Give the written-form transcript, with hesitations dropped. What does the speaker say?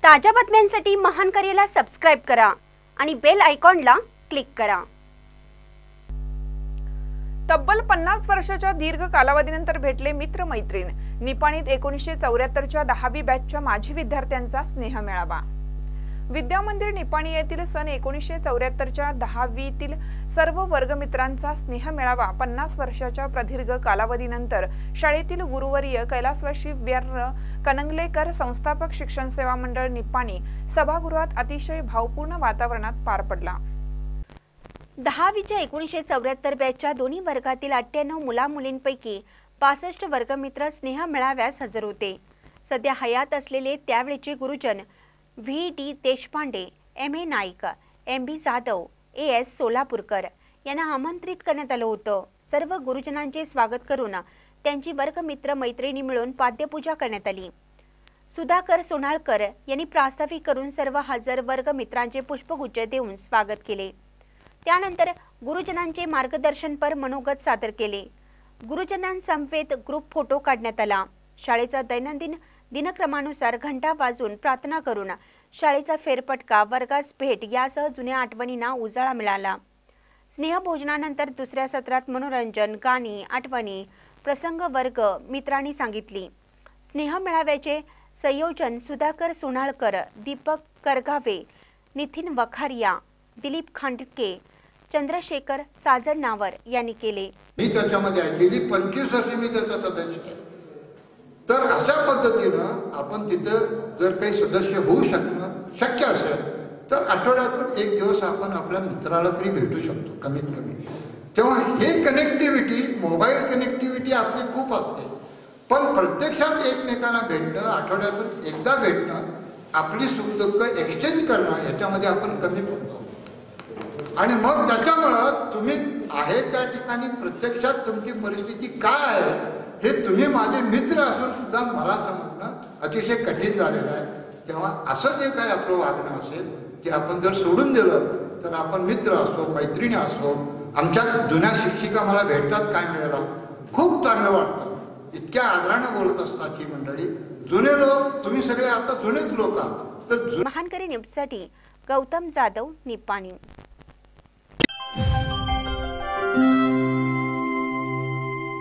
ताज्या बातम्यांसाठी महान करेला सबस्क्राइब करा आणि बेल आयकॉनला क्लिक करा। तब्बल 50 वर्षाच्या दीर्घ कालावधीनंतर भेटले मित्र मैत्रीण। निपाणीत 1974च्या 10वी बॅचच्या माजी विद्यार्थ्यांचा स्नेह मेळावा। विद्या मंदिर निपाणी येथील सन 1974च्या 10वीतील सर्व वर्गमित्रांचा स्नेह मेळावा 50 वर्षाच्या प्रदीर्घ कालावधीनंतर शाळेतील गुरुवर्य कैलासवासी वीर कनंगलेकर संस्थापक शिक्षण सेवा मंडळ निपाणी सभागृहात अतिशय भावपूर्ण वातावरणात पार पडला। 10वीच्या 1974 बॅचच्या दोन्ही वर्गातील 98 मुला-मुलींपैकी 65 वर्गमित्र स्नेह मेळाव्यास हजर होते। सध्या हयात असलेले त्यावेळचे गुरुजन V D. Deshpande, M A. Naik, M B. Jadhav, A S. Solapurkar यांना आमंत्रित करण्यात आलं होतं। सर्व गुरुजनांचे स्वागत करून त्यांची वर्गमित्र मैत्रिणी मिळून पाद्यपूजा करण्यात आली। सुधाकर सोनाळकर यांनी प्रास्ताविक करून सर्व हजर वर्गमित्रांचे पुष्पगुच्छ देऊन स्वागत केले। त्यानंतर गुरुजनांचे मार्गदर्शनपर मनोगत सादर केले। गुरुजनांसमवेत ग्रुप फोटो काढण्यात आला। शाळेचा दैनंदिन दिनक्रमानुसार घंटा वाजून प्रार्थना करून शाळेचा फेरफटका, वर्गास भेट यासह जुन्या आठवणींना उजाळा मिळाला। स्नेहभोजनानंतर दुसऱ्या सत्रात मनोरंजन, गाणी, आठवणी, प्रसंग वर्ग मित्रांनी सांगितली। स्नेह मेळाव्याचे संयोजन सुधाकर सोनाळकर, दीपक करगावे, नितीन वखारिया, दिलीप खांडके, चंद्रशेखर साजडनावर यांनी केले। मी त्याच्यामध्ये गेली 25 वर्षे मी त्याचा सदस्य आहे। तर अशा पद्धतीनं आपण तिथं जर काही सदस्य होऊ शक्य असेल तर आठवड्यातून एक दिवस आपण आपल्या मित्राला तरी भेटू शकतो कमीत कमी। तेव्हा हे कनेक्टिव्हिटी, मोबाईल कनेक्टिव्हिटी आपली खूप असते, पण प्रत्यक्षात एकमेकांना भेटणं, आठवड्यातून एकदा भेटणं, आपली सुख-दुःख एक्सचेंज करणं याच्यामध्ये आपण कमी पडतो। आणि मग त्याच्यामुळं तुम्ही आहे त्या ठिकाणी प्रत्यक्षात तुमची परिस्थिती काय आहे हे तुम्ही माझे मित्र असून सुद्धा मला समजणं अतिशय कठीण झालेलं आहे। तेव्हा असं जे काही आपलं वागणं असेल ते आपण जर सोडून दिलं तर आपण मित्र असो, मैत्रिणी असो, आमच्या जुन्या शिक्षिका मला भेटतात काय मिळाला, खूप चांगलं वाटतं। इतक्या आदराने बोलत असतात ही मंडळी। जुने लोक, तुम्ही सगळे आता जुनेच लोक आहात। तर महान करे न्यूजसाठी गौतम जाधव, निपाणी।